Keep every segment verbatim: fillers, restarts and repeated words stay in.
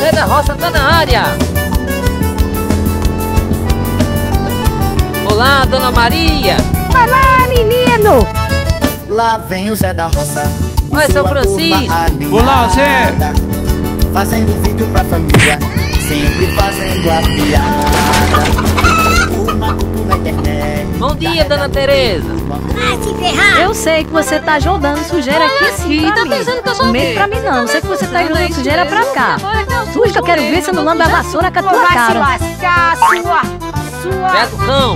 Zé da Roça tá na área. Olá, Dona Maria. Olá, menino. Lá vem o Zé da Roça. Oi, São Francisco. Olá, Zé. Fazendo vídeo pra família, sempre fazendo a piada. Uma cucu na internet. Bom dia, Dona Tereza. Ah, se ferrar. Eu sei que você tá jogando sujeira aqui sim. Ih, Pra tá mim. pensando que eu sou Não o quê? mexe pra mim não. Eu sei que você tá jogando sujeira pra cá. Agora que eu sou Puxa, eu quero ver se eu não lambe a vassoura com a tua cara. lascar, sua, sua. Zé do Cão.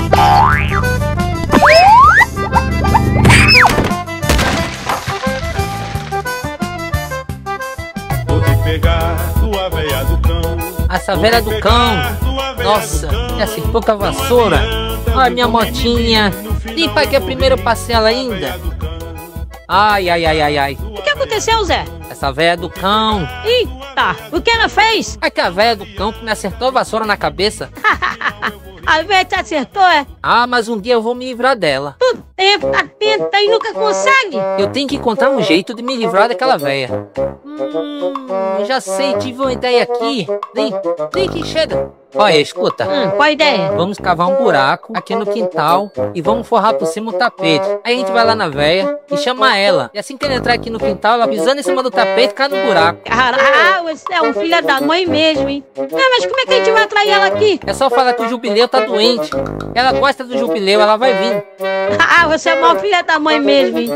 Vou te pegar, tua veia do cão. Essa velha do cão. Nossa, já acertou com a vassoura. Olha minha motinha. Limpa aqui primeiro eu passei ela ainda. Ai, ai, ai, ai, ai. O que aconteceu, Zé? Essa velha do cão. Eita, o que ela fez? É que a velha do cão que me acertou a vassoura na cabeça. A velha te acertou, é? Ah, mas um dia eu vou me livrar dela. Tu tempo, tá tenta e nunca consegue. Eu tenho que encontrar um jeito de me livrar daquela velha. Hum, já sei, tive uma ideia aqui. Vem, vem que chega. Olha, escuta. Hum, qual a ideia? Vamos cavar um buraco aqui no quintal e vamos forrar por cima o tapete. Aí a gente vai lá na véia e chama ela. E assim que ela entrar aqui no quintal, ela pisando em cima do tapete, cai no buraco. Caralho, esse é um filho da mãe mesmo, hein? Ah, mas como é que a gente vai atrair ela aqui? É só falar que o jubileu tá doente. Ela gosta do jubileu, ela vai vir. Ah, você é mó filha da mãe mesmo, hein?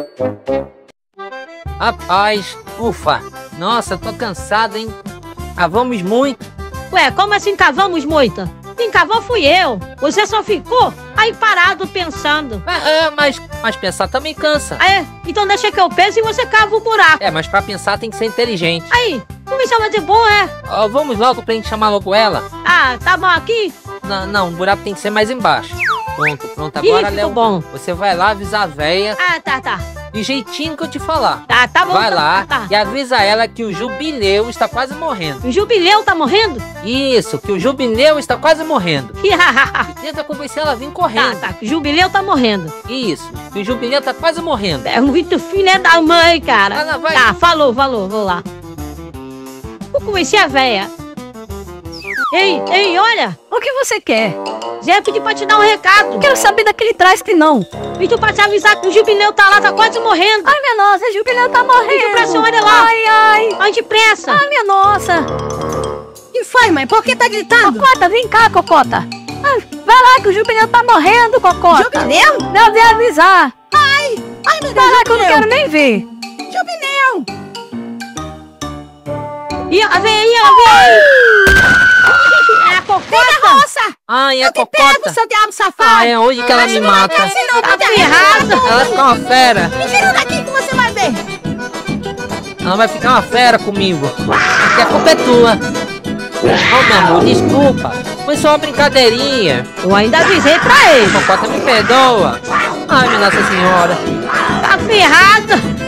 Rapaz, ufa. Nossa, tô cansado, hein? Cavamos muito. Ué, como assim cavamos muito? Quem cavou fui eu. Você só ficou aí parado pensando. É, é, mas, mas pensar também cansa. Ah, é? Então deixa que eu pense e você cava o buraco. É, mas pra pensar tem que ser inteligente. Aí, vamos ver se ela é de bom, é? Ó, vamos logo pra gente chamar logo ela. Ah, tá bom aqui? Não, não, o buraco tem que ser mais embaixo. Pronto, pronto. Ih, Agora, ficou Léo, bom. você vai lá avisar a véia Ah, tá, tá. do jeitinho que eu te falar. Tá, tá bom. Vai tá, lá Tá, e avisa ela que o jubileu está quase morrendo. O jubileu tá morrendo? Isso, que o jubileu está quase morrendo. tá, E tenta convencer ela a vir correndo. tá. O jubileu tá morrendo. Isso, que o jubileu está quase morrendo. É muito filha da mãe, cara. Ah, não, vai. Tá, falou, falou, vou lá. Vou convencer a véia. Ei, ei, olha. O que você quer? Zé pediu pra te dar um recado. Quero saber daquele traste não. Pediu pra te avisar que o jubileu tá lá, tá quase morrendo. Ai, minha nossa, o jubileu tá morrendo. Pediu pra senhora ir lá. Ai, ai. Vai depressa. Ai, minha nossa. Que foi, mãe? Por que tá gritando? Cocota, vem cá, Cocota. Ai, vai lá que o jubileu tá morrendo, Cocota. Jubileu? Não deve avisar. Ai, ai, meu Deus, Vai lá que eu não jubileu. quero nem ver. Jubileu. E a véia, a véia. É a cocota. Roça, Ai, é eu te cocota. pego, seu diabo safado. Ah, é hoje que ela me mata. Assim não, Tá tá ferrado. Ela vai ficar uma fera. Me tira daqui que você vai ver. Ela vai ficar uma fera comigo. Porque a culpa é tua. Ô, meu amor, desculpa. Foi só uma brincadeirinha. Eu ainda avisei pra ele. Cocota, me perdoa. Ai, minha Nossa Senhora. Tá ferrado.